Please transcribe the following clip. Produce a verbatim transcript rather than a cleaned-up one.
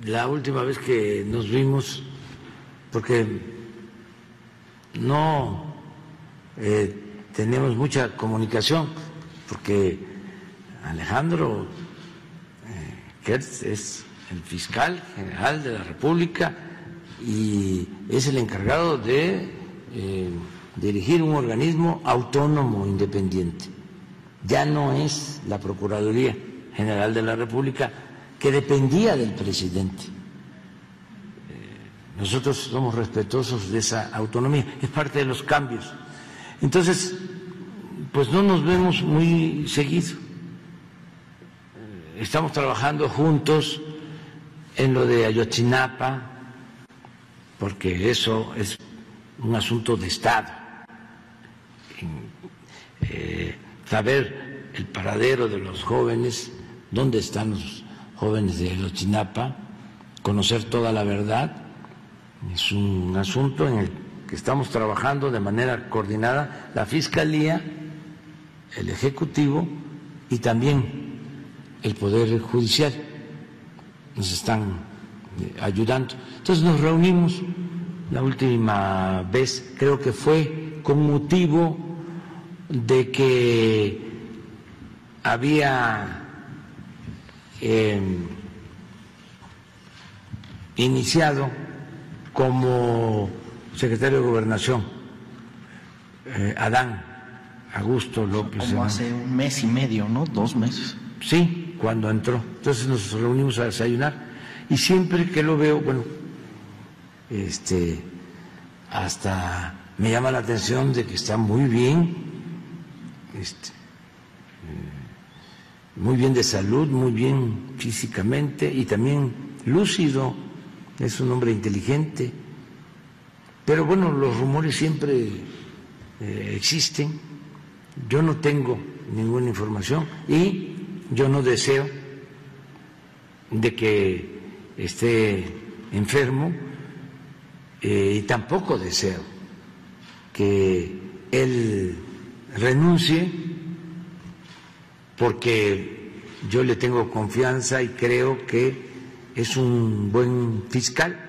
la última vez que nos vimos, porque no eh, tenemos mucha comunicación, porque Alejandro eh, Kertz es el fiscal general de la República y es el encargado de eh, dirigir un organismo autónomo, independiente. Ya no es la Procuraduría General de la República, que dependía del presidente. Eh, nosotros somos respetuosos de esa autonomía, es parte de los cambios. Entonces, pues no nos vemos muy seguido. Eh, estamos trabajando juntos en lo de Ayotzinapa, porque eso es un asunto de Estado. Eh, saber el paradero de los jóvenes, dónde están los jóvenes de Ayotzinapa, conocer toda la verdad, es un asunto en el que estamos trabajando de manera coordinada la Fiscalía, el Ejecutivo y también el Poder Judicial. Nos están ayudando. Entonces nos reunimos la última vez, creo que fue con motivo de que había eh, iniciado como secretario de Gobernación eh, Adán Augusto López. Como hace un mes y medio, ¿no? Dos meses. Sí, cuando entró. Entonces nos reunimos a desayunar y siempre que lo veo, bueno, este, hasta me llama la atención de que está muy bien, este, muy bien de salud, muy bien físicamente y también lúcido, es un hombre inteligente. Pero bueno, los rumores siempre eh, existen, yo no tengo ninguna información y yo no deseo de que esté enfermo eh, y tampoco deseo que él renuncie, porque yo le tengo confianza y creo que es un buen fiscal.